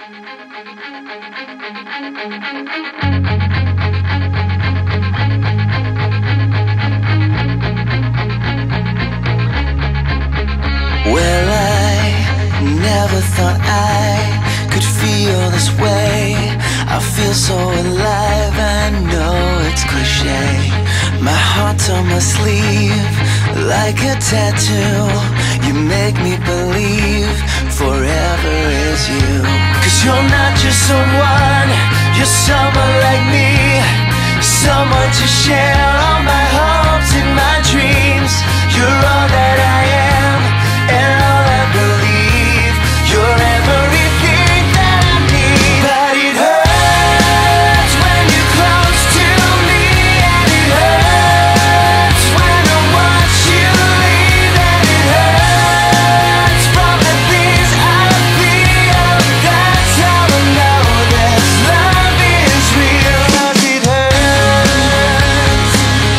Well, I never thought I could feel this way. I feel so alive, I know it's cliche. My heart's on my sleeve, like a tattoo. You make me believe forever is you. 'Cause you're not just someone, you're someone like me. Someone to share all my hopes and my dreams. You're all that I am and all I believe. You're everything that I need. But it hurts when you're close to me, and it hurts when I watch you leave, and it hurts from the things I feel. That's how I know this love is real. 'Cause it hurts,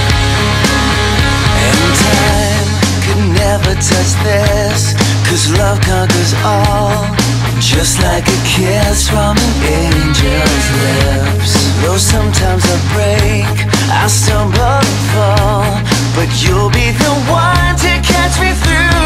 and time could never touch this. 'Cause love conquers all, just like a kiss from an angel's lips. Though sometimes I break, I stumble and fall, but you'll be the one to catch me through